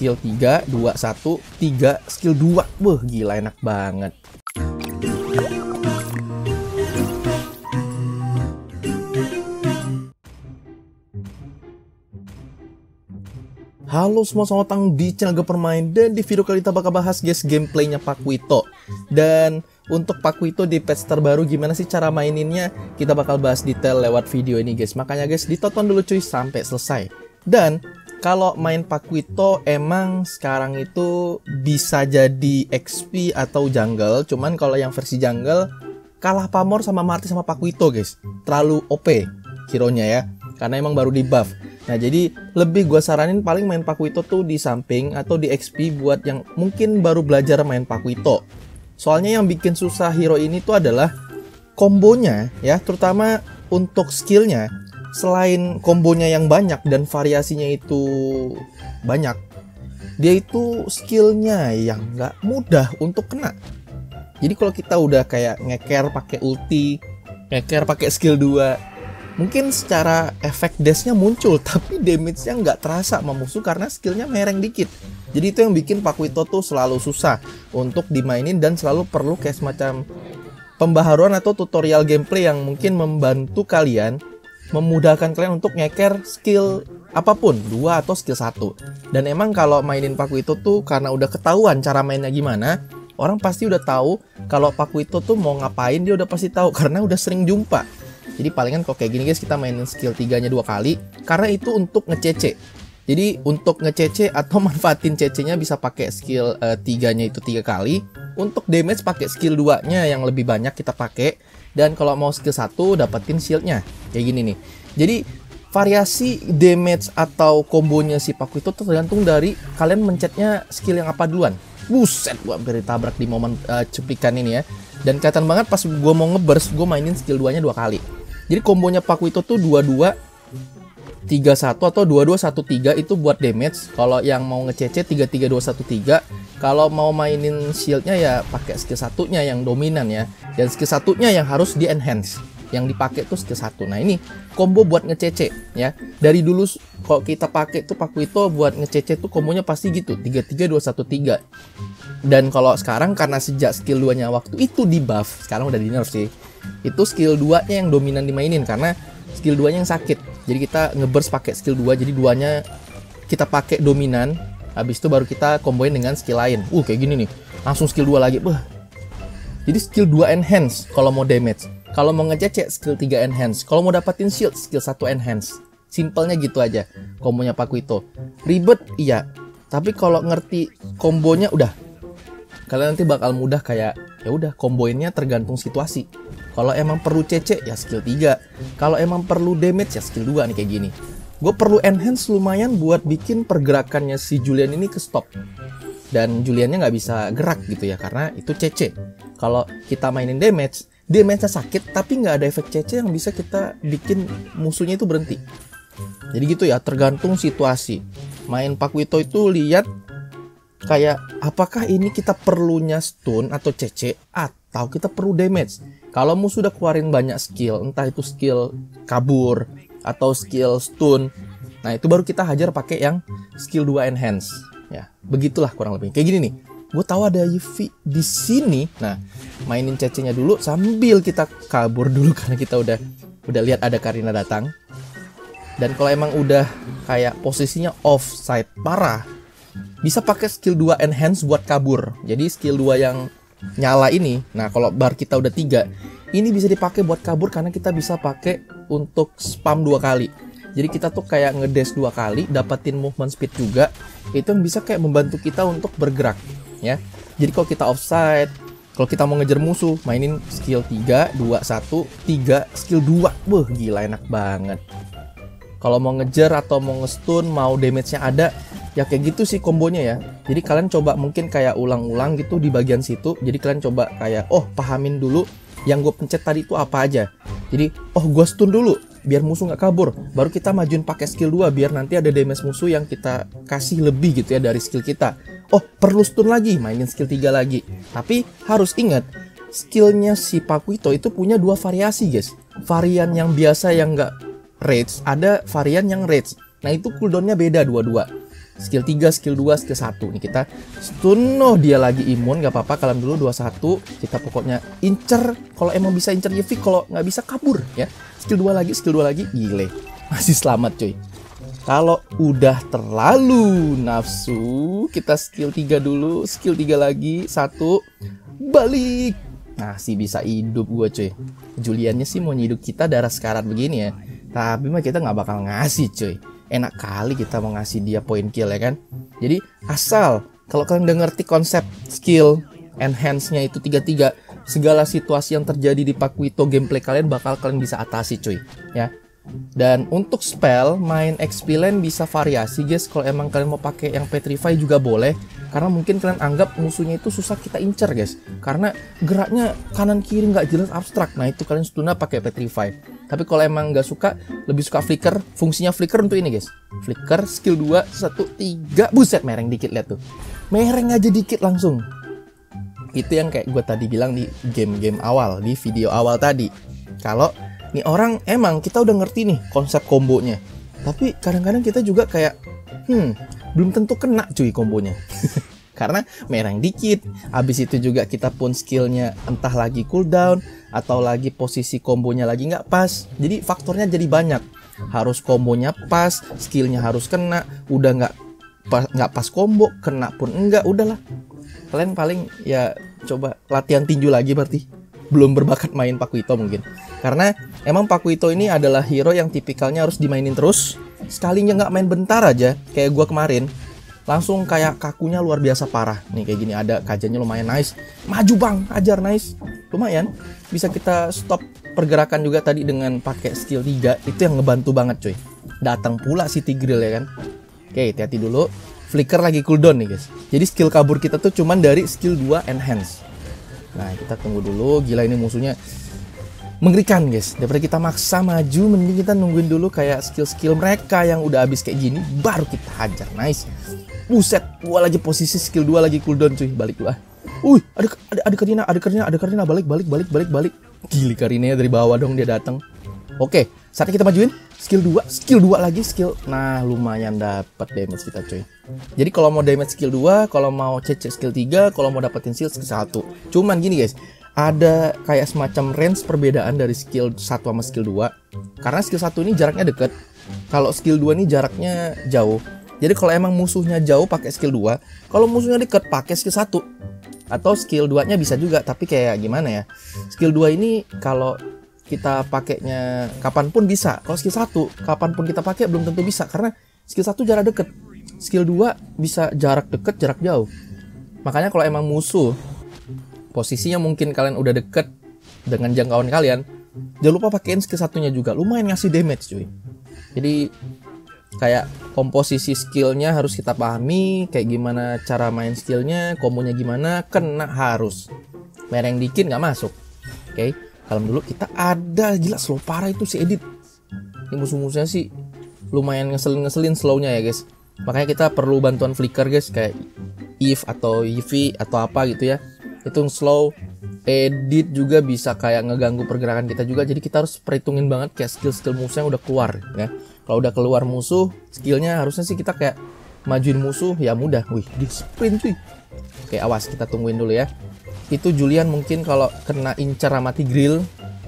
skill 3, 2, 1, 3, skill 2. Wah, gila enak banget. Halo semua, selamat datang di channel Gapermain. Dan di video kali kita bakal bahas guys gameplaynya Pakuito. Dan untuk Pakuito di patch terbaru gimana sih cara maininnya, kita bakal bahas detail lewat video ini guys. Makanya guys ditonton dulu cuy sampai selesai. Dan kalau main Pakuito emang sekarang itu bisa jadi XP atau jungle. Cuman kalau yang versi jungle kalah pamor sama mati sama Pakuito guys. Terlalu OP hero-nya ya, karena emang baru di buff. Nah jadi lebih gue saranin paling main Pakuito tuh di samping atau di XP buat yang mungkin baru belajar main Pakuito. Soalnya yang bikin susah hero ini tuh adalah kombonya ya, terutama untuk skillnya. Selain kombonya yang banyak dan variasinya itu banyak, dia itu skillnya yang nggak mudah untuk kena. Jadi kalau kita udah kayak ngeker pakai ulti, ngeker pakai skill 2, mungkin secara efek dashnya muncul, tapi damage-nya nggak terasa sama musuh karena skillnya mereng dikit. Jadi itu yang bikin Pakuito tuh selalu susah untuk dimainin dan selalu perlu kayak semacam pembaharuan atau tutorial gameplay yang mungkin membantu kalian, memudahkan kalian untuk ngeker skill apapun, 2 atau skill 1. Dan emang kalau mainin Pakuito tuh karena udah ketahuan cara mainnya gimana, orang pasti udah tahu kalau Pakuito tuh mau ngapain, dia udah pasti tahu karena udah sering jumpa. Jadi palingan kok kayak gini guys, kita mainin skill 3-nya 2 kali karena itu untuk nge-CC. Jadi untuk nge-CC atau manfaatin CC-nya bisa pakai skill 3-nya itu 3 kali. Untuk damage pakai skill 2-nya yang lebih banyak kita pakai. Dan kalau mau skill 1 dapetin shield-nya. Kayak gini nih. Jadi variasi damage atau kombonya si Pakuito tergantung dari kalian mencetnya skill yang apa duluan. Buset, gua hampir ditabrak di momen cuplikan ini ya. Dan kelihatan banget pas gua mau ngeburst, gua mainin skill 2-nya 2 kali. Jadi kombonya Pakuito tuh 22 31 atau 22 13 itu buat damage. Kalau yang mau nge-CC 33 213. Kalau mau mainin shieldnya ya pakai skill 1-nya yang dominan ya. Dan skill 1-nya yang harus di enhance. Yang dipakai tuh skill 1. Nah ini combo buat nge-CC ya. Dari dulu kalau kita pakai tuh Pakuito buat nge-CC tuh kombonya pasti gitu 33 213. Dan kalau sekarang karena sejak skill 2-nya waktu itu di buff, sekarang udah di nerf sih. Itu skill 2-nya yang dominan dimainin karena skill 2-nya yang sakit. Jadi kita ngeburst pakai skill 2, jadi 2-nya kita pakai dominan. Habis itu baru kita komboin dengan skill lain. Kayak gini nih. Langsung skill 2 lagi. Jadi skill 2 enhance kalau mau damage. Kalau mau ngececek skill 3 enhance. Kalau mau dapatin shield skill 1 enhance. Simpelnya gitu aja kombonya Pakuito. Ribet iya, tapi kalau ngerti kombonya udah, kalian nanti bakal mudah. Kayak ya udah komboinnya tergantung situasi. Kalau emang perlu CC ya skill 3. Kalau emang perlu damage ya skill 2 nih kayak gini. Gue perlu enhance lumayan buat bikin pergerakannya si Julian ini ke stop. Dan Juliannya nggak bisa gerak gitu ya karena itu CC. Kalau kita mainin damage-nya sakit tapi nggak ada efek CC yang bisa kita bikin musuhnya itu berhenti. Jadi gitu ya, tergantung situasi. Main Pakuito itu lihat kayak apakah ini kita perlunya stun atau CC atau kita perlu damage. Kalau musuh udah keluarin banyak skill, entah itu skill kabur atau skill stun, nah itu baru kita hajar pakai yang skill 2 enhance. Ya, begitulah kurang lebih. Kayak gini nih. Gue tahu ada Yuffie di sini. Nah, mainin CC-nya dulu sambil kita kabur dulu karena kita udah lihat ada Karina datang. Dan kalau emang udah kayak posisinya offside parah, bisa pakai skill 2 enhance buat kabur. Jadi skill 2 yang nyala ini, nah kalau bar kita udah 3, ini bisa dipakai buat kabur karena kita bisa pakai untuk spam 2 kali. Jadi kita tuh kayak ngedash 2 kali, dapatin movement speed juga. Itu yang bisa kayak membantu kita untuk bergerak ya. Jadi kalau kita offside, kalau kita mau ngejar musuh, mainin skill 3, 2, 1, 3, skill 2. Gila enak banget. Kalau mau ngejar atau mau ngestun, mau damage-nya ada, ya kayak gitu sih kombonya ya. Jadi kalian coba mungkin kayak ulang-ulang gitu di bagian situ. Jadi kalian coba kayak, pahamin dulu yang gue pencet tadi itu apa aja. Jadi, gue stun dulu biar musuh nggak kabur. Baru kita majuin pakai skill 2 biar nanti ada damage musuh yang kita kasih lebih gitu ya dari skill kita. Perlu stun lagi, mainin skill 3 lagi. Tapi harus ingat, skillnya si Pakuito itu punya 2 variasi guys. Varian yang biasa yang nggak rage, ada varian yang rage. Nah itu cooldownnya beda dua-dua. skill 3, skill 2, skill 1 nih kita stun. Dia lagi imun, gak apa-apa, kalem dulu 21. Kita pokoknya incer, kalau emang bisa incer Yuffie, kalau nggak bisa kabur ya. Skill 2 lagi, gile, masih selamat cuy. Kalau udah terlalu nafsu, kita skill 3 dulu, skill 3 lagi, 1, balik. Nah, sih bisa hidup gue cuy. Juliannya sih mau nyiduk kita darah sekarat begini ya, tapi mah kita nggak bakal ngasih cuy. Enak kali kita mau ngasih dia point kill ya kan. Jadi asal kalau kalian udah ngerti konsep skill enhance-nya itu 3-3, segala situasi yang terjadi di Pakuito gameplay kalian bakal kalian bisa atasi cuy ya. Dan untuk spell main XP lane bisa variasi guys. Kalau emang kalian mau pakai yang Petrify juga boleh, karena mungkin kalian anggap musuhnya itu susah kita incer guys, karena geraknya kanan kiri nggak jelas, abstrak. Nah itu kalian stunnya pakai Petrify. Tapi kalau emang nggak suka, lebih suka flicker, fungsinya flicker untuk ini guys. Flicker skill 2, 1, 3, buset mereng dikit, lihat tuh, mereng aja dikit langsung. Itu yang kayak gue tadi bilang di game-game awal, di video awal tadi. Kalau nih orang emang kita udah ngerti nih konsep kombonya, tapi kadang-kadang kita juga kayak belum tentu kena cuy kombonya. Karena mereng dikit. Habis itu juga kita pun skillnya entah lagi cooldown atau lagi posisi kombonya lagi nggak pas. Jadi faktornya jadi banyak. Harus kombonya pas, skillnya harus kena. Udah nggak pas kombo, kena pun enggak. Udahlah, kalian paling ya coba latihan tinju lagi berarti. Belum berbakat main Pakuito mungkin. Karena emang Pakuito ini adalah hero yang tipikalnya harus dimainin terus. Sekalinya nggak main bentar aja, kayak gua kemarin, langsung kayak kakunya luar biasa parah. Nih kayak gini, ada kajanya lumayan nice. Maju bang, ajar nice. Lumayan, bisa kita stop pergerakan juga tadi dengan pakai skill 3. Itu yang ngebantu banget cuy. Datang pula si Tigreal ya kan. Oke, hati-hati dulu. Flicker lagi cooldown nih guys. Jadi skill kabur kita tuh cuman dari skill 2 enhance. Nah kita tunggu dulu. Gila ini musuhnya mengerikan guys. Daripada kita maksa maju, mending kita nungguin dulu kayak skill-skill mereka yang udah habis kayak gini, baru kita hajar. Nice. Buset, gua lagi posisi skill 2 lagi cooldown cuy. Balik dulu ah. Ada Karina, balik. Gili Karinanya dari bawah dong dia datang. Oke, saatnya kita majuin skill 2 lagi skill. Nah, lumayan dapat damage kita cuy. Jadi kalau mau damage skill 2, kalau mau CC skill 3, kalau mau dapetin skill 1. Cuman gini guys, ada kayak semacam range perbedaan dari skill 1 sama skill 2. Karena skill 1 ini jaraknya deket, kalau skill 2 ini jaraknya jauh. Jadi kalau emang musuhnya jauh pakai skill 2, kalau musuhnya deket pakai skill 1. Atau skill 2-nya bisa juga, tapi kayak gimana ya? Skill 2 ini kalau kita pakainya kapanpun bisa. Kalau skill 1 kapanpun kita pakai belum tentu bisa, karena skill 1 jarak deket, skill 2 bisa jarak deket, jarak jauh. Makanya kalau emang musuh posisinya mungkin kalian udah deket dengan jangkauan kalian, jangan lupa pakein skill 1-nya juga, lumayan ngasih damage cuy. Jadi kayak komposisi skillnya harus kita pahami, kayak gimana cara main skillnya, kombonya gimana, kena harus. Mereng dikit nggak masuk. Oke, kalem dulu. Kita ada, gila slow parah itu si Edit. Ini musuh-musuhnya sih lumayan ngeselin slownya ya guys. Makanya kita perlu bantuan flicker guys, kayak Eve atau Yuffie atau apa gitu ya. Itu slow. Edit juga bisa kayak ngeganggu pergerakan kita juga. Jadi kita harus perhitungin banget kayak skill-skill musuh yang udah keluar ya. Kalau udah keluar musuh, skillnya harusnya sih kita kayak majuin musuh ya mudah. Wih, di sprint cuy. Oke, awas, kita tungguin dulu ya. Itu Julian mungkin kalau kena incar sama Tigreal,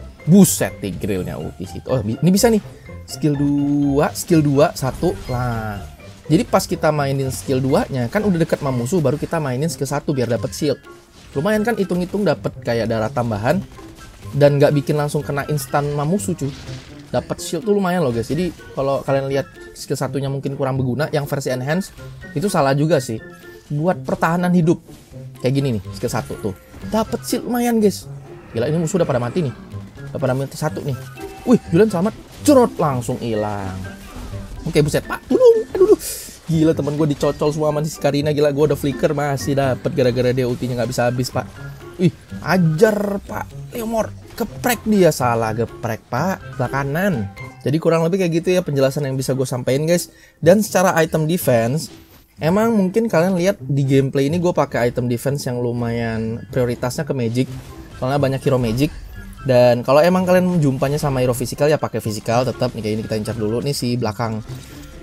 buset Tigrealnya di situ. Oh, ini bisa nih. Skill 2, 1. Lah. Jadi pas kita mainin skill 2-nya kan udah deket sama musuh, baru kita mainin skill 1 biar dapat shield. Lumayan kan, hitung-hitung dapat kayak darah tambahan dan nggak bikin langsung kena instan sama musuh cuy. Dapat shield tuh lumayan loh guys. Jadi kalau kalian lihat skill 1-nya mungkin kurang berguna, yang versi enhance itu salah juga sih. Buat pertahanan hidup kayak gini nih, skill 1 tuh dapat shield lumayan guys. Gila, ini musuh udah pada mati nih. Udah pada mati 1 nih. Wih, Julian selamat. Cerot, langsung hilang. Oke, buset Pak, tolong. Aduh. Gila, temen gue dicocol semua sama si Karina. Gila, gue udah flicker masih dapet gara-gara dia ultinya nggak bisa habis Pak. Ih, ajar Pak Leomord. Geprek dia, salah geprek Pak, belah kanan. Jadi kurang lebih kayak gitu ya penjelasan yang bisa gue sampaikan guys. Dan secara item defense, emang mungkin kalian lihat di gameplay ini gue pakai item defense yang lumayan prioritasnya ke magic, soalnya banyak hero magic. Dan kalau emang kalian jumpanya sama hero fisikal ya pakai fisikal tetap nih. Kayak ini kita incar dulu nih si belakang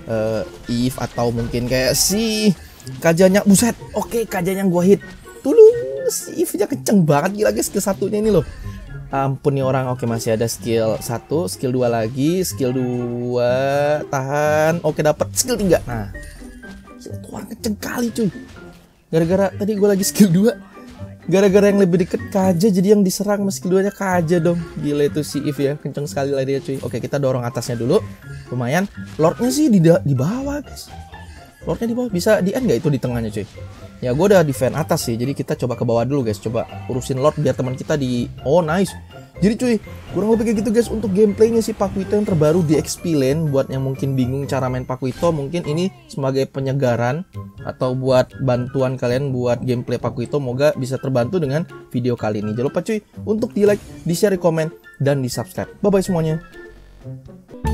Eve atau mungkin kayak si Kajanya. Buset, oke, Kajanya gua hit. Tulung, si Eve-nya kenceng banget gila guys, skill satunya ini loh. Ampun nih orang. Oke, masih ada skill 1, skill 2 lagi, skill 2, tahan. Oke, dapat skill 3. Nah, itu orang kenceng kali cuy. Gara-gara tadi gue lagi skill 2. Gara-gara yang lebih deket Kaja, jadi yang diserang meski duanya Kaja dong. Gila itu si Eve ya, kenceng sekali larinya cuy. Oke, kita dorong atasnya dulu. Lumayan. Lordnya sih di bawah guys. Lordnya di bawah, bisa di end gak itu di tengahnya cuy? Ya gue udah defend atas sih, jadi kita coba ke bawah dulu guys. Coba urusin Lord biar teman kita di... Oh nice. Jadi cuy, kurang lebih kayak gitu guys untuk gameplaynya si Pakuito yang terbaru di XP Lane. Buat yang mungkin bingung cara main Pakuito, mungkin ini sebagai penyegaran atau buat bantuan kalian buat gameplay Pakuito. Moga bisa terbantu dengan video kali ini. Jangan lupa cuy untuk di like, di share, di komen, dan di subscribe. Bye bye semuanya.